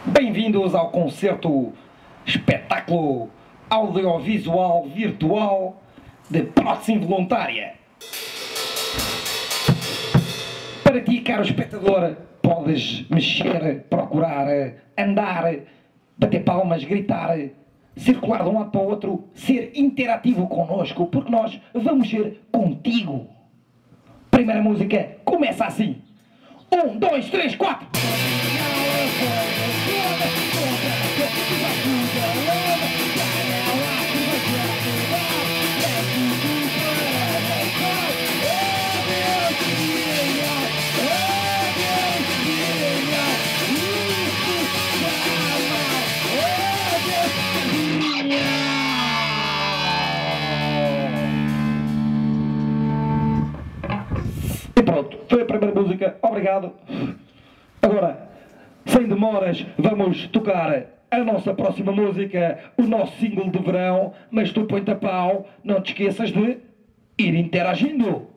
Bem-vindos ao concerto espetáculo audiovisual virtual de prótese involuntária. Para ti, caro espectador, podes mexer, procurar, andar, bater palmas, gritar, circular de um lado para o outro, ser interativo connosco, porque nós vamos ser contigo. Primeira música começa assim. 1, 2, 3, 4. E pronto, foi a primeira música, obrigado. Agora, sem demoras, vamos tocar a nossa próxima música, o nosso single de verão, mas tu põe-te a pau, não te esqueças de ir interagindo.